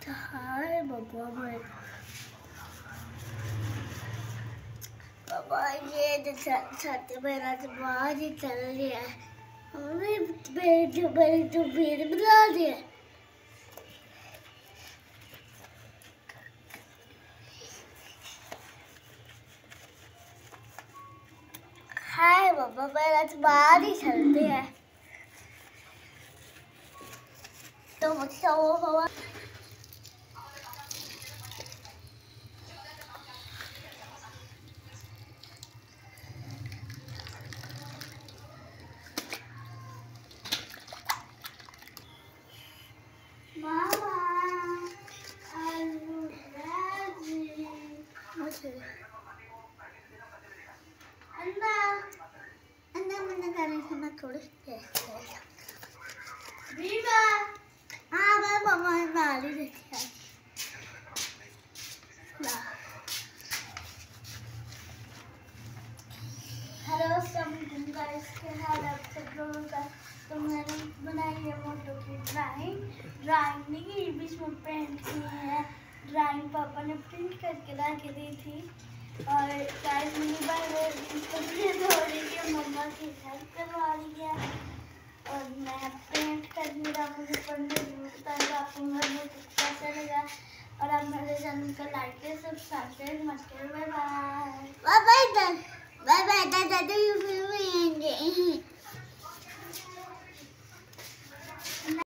हाय पापा पापा ये छाती मेरा तो बाहर ही चल रही है। मेरी तो भीड़ बना दी है। हाय पापा मेरा तो बाहर ही चलती है। तो मुझसे वो पापा थोड़ी हाँ मैं मम्मा नाली देखी है। हेलो सब गाइस के हाल आप सब लोगों का। तो मैंने बनाई है मोटो की ड्राइंग नहीं बीच में पेंट की है। ड्राइंग पापा ने प्रिंट करके ला के दी थी। और गाइस मेरी बार थोड़ी की मम्मा की हेल्प करवा रही है। और मैं पेंट कर रहा मुझे पढ़ने जरूरत आपको कैसा लगा। और आप मेरे चैनल को लाइक करें, सब्सक्राइब करें। Bye bye.